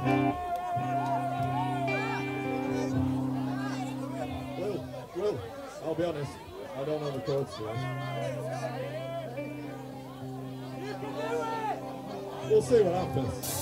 Well, I'll be honest, I don't know the chords to it. We'll see what happens.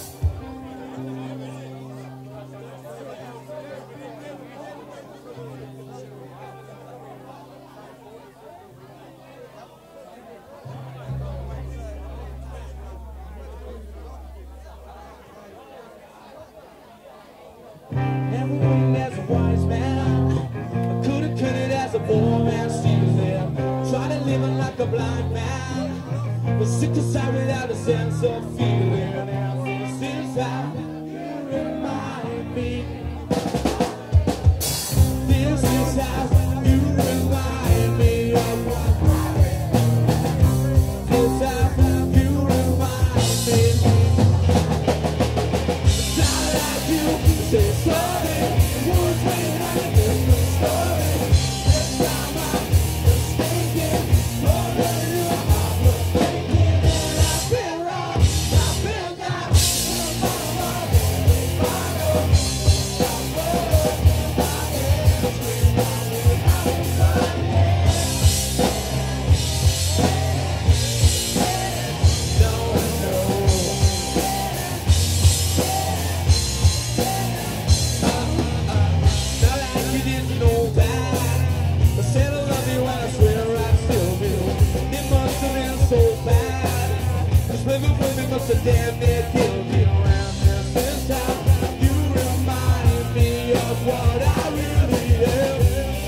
Everyone as a wise man, I could've cut it as a poor man stealing. Try to live like a blind man, but sick aside without a sense of feeling. And this is how you remind me. This is how you remind me of what this is how you remind me. Sound like you say sorry. Words may have a different story. This time I'm mistaken. Lord, your heart was breaking. And I've been wrong, I've been down. And I'm all the final. I'm rolling in my head. Screaming out in my head. No, no. Not like you didn't know that. I said I love you and I swear I still do. It must have been so bad. This living with me must have damn near killed you. And this is how you remind me of what I really am.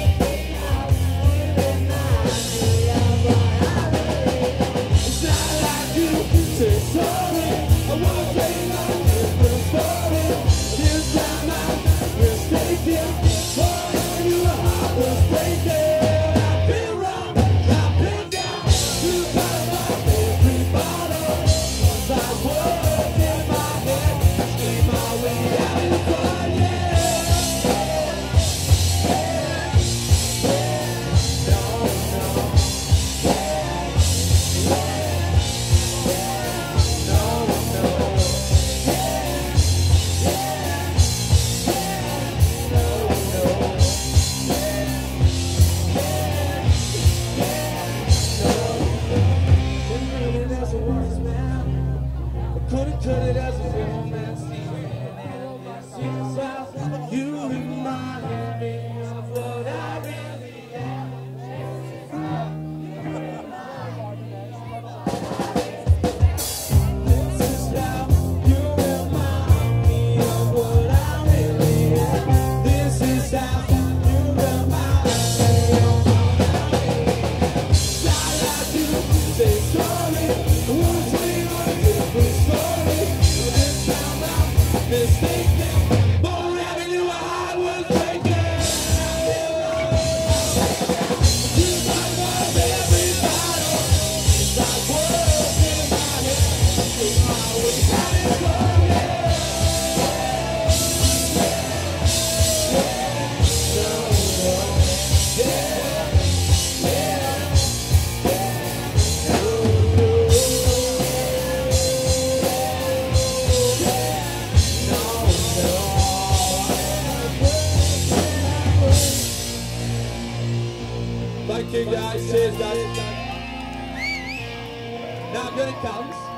It's not like you say sorry. I wanna tell you a different story. This time I'm mistaken. For your heart was breaking. I've been wrong, I've been down. You got my every bottle. Once I was in my head, I screamed my way out in the fire. Could've cut it as a romance scene. And this is how you remind me of what I really am. This is how you remind me of what I really am. This is how you remind me of what I really am. Not like you say sorry. Words leave a different story. This time I'm mistaken. But having you, I was breaking. You got my every battle. It's like words in my head. Take my way out and forget. Thank you guys, cheers guys. Now good it comes.